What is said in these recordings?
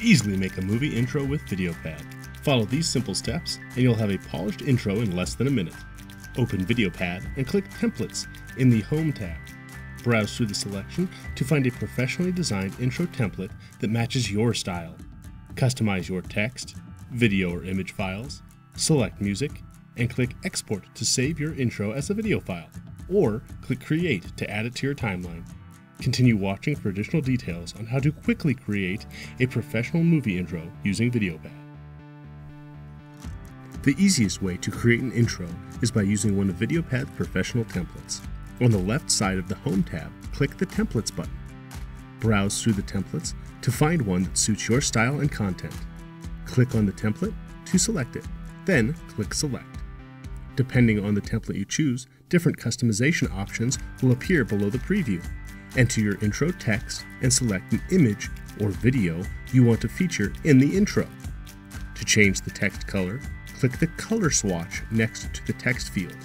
Easily make a movie intro with VideoPad. Follow these simple steps and you'll have a polished intro in less than a minute. Open VideoPad and click Templates in the Home tab. Browse through the selection to find a professionally designed intro template that matches your style. Customize your text, video or image files, select music, and click Export to save your intro as a video file, or click Create to add it to your timeline. Continue watching for additional details on how to quickly create a professional movie intro using VideoPad. The easiest way to create an intro is by using one of VideoPad's professional templates. On the left side of the Home tab, click the Templates button. Browse through the templates to find one that suits your style and content. Click on the template to select it, then click Select. Depending on the template you choose, different customization options will appear below the preview. Enter your intro text and select an image or video you want to feature in the intro. To change the text color, click the color swatch next to the text field.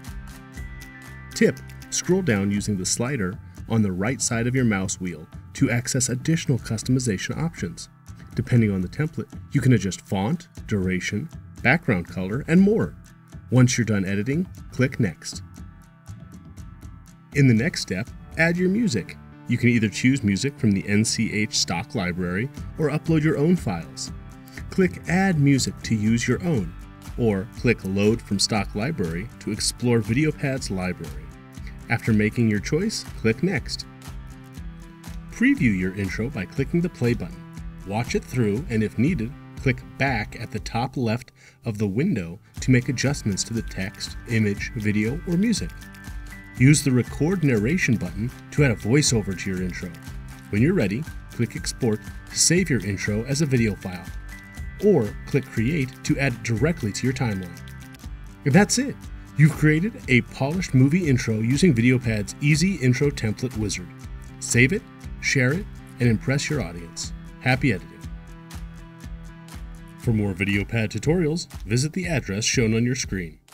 Tip: scroll down using the slider on the right side of your mouse wheel to access additional customization options. Depending on the template, you can adjust font, duration, background color, and more. Once you're done editing, click Next. In the next step, add your music. You can either choose music from the NCH stock library or upload your own files. Click Add Music to use your own, or click Load from Stock Library to explore VideoPad's library. After making your choice, click Next. Preview your intro by clicking the play button. Watch it through, and if needed, click Back at the top left of the window to make adjustments to the text, image, video, or music. Use the Record Narration button to add a voiceover to your intro. When you're ready, click Export to save your intro as a video file, or click Create to add it directly to your timeline. And that's it! You've created a polished movie intro using VideoPad's easy intro template wizard. Save it, share it, and impress your audience. Happy editing! For more VideoPad tutorials, visit the address shown on your screen.